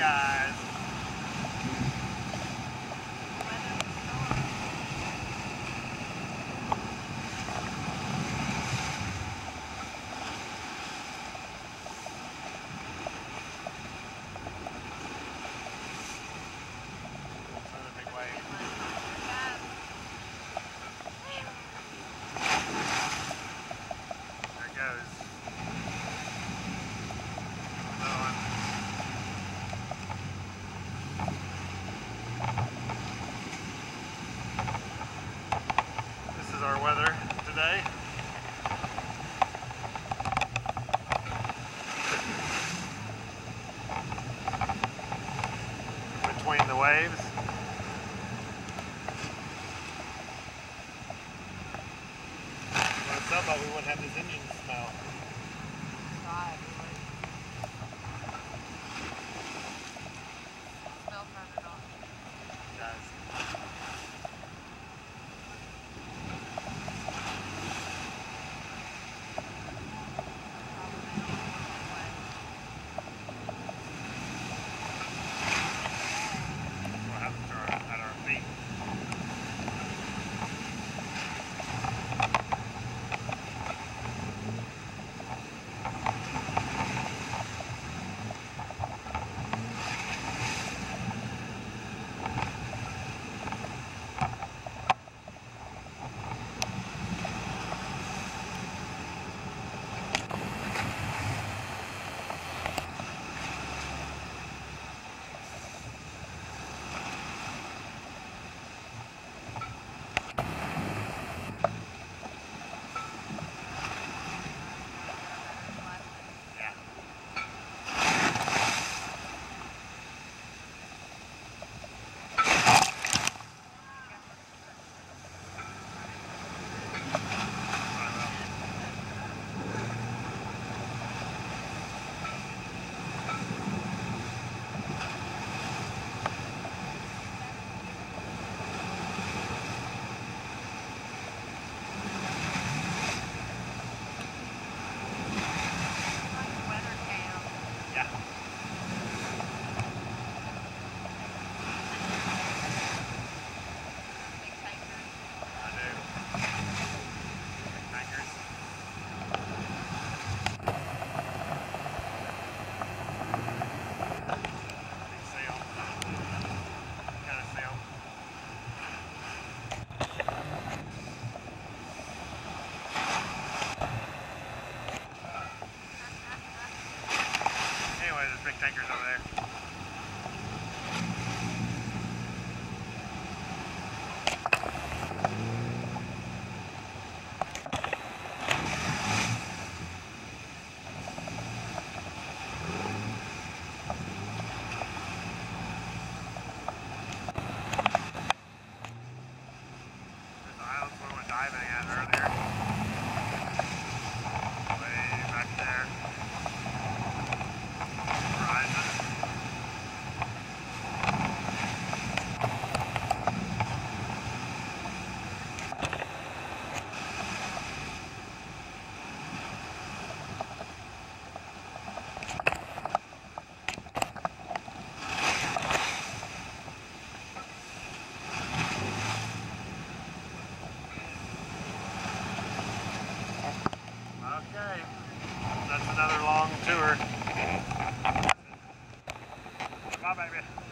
guys. Another big wave. There it goes. Another one. This is our weather today. Between the waves. Well, it's not like we wouldn't have this engine smell. God, really. Smell turned it on. It does. What happens to at our feet? Anyway, there's big tankers over there. There's the islands we went diving at earlier. Way back there. Horizon. Okay, that's another long tour. Bye, baby.